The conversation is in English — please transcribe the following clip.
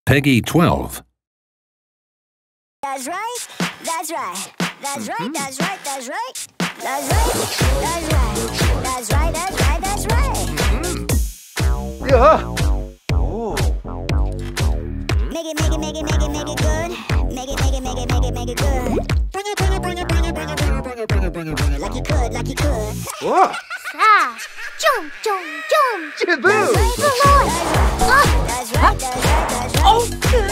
Peggy 12. That's right. That's right. That's right. That's right. That's right. That's right. That's right. That's right. That's right. That's right. Yeah. Oh. Make it good. Make it good. Bring it. Like you could. Whoa. Ah. Jump. Jiboo. That's right. That's right. That's right. Oh,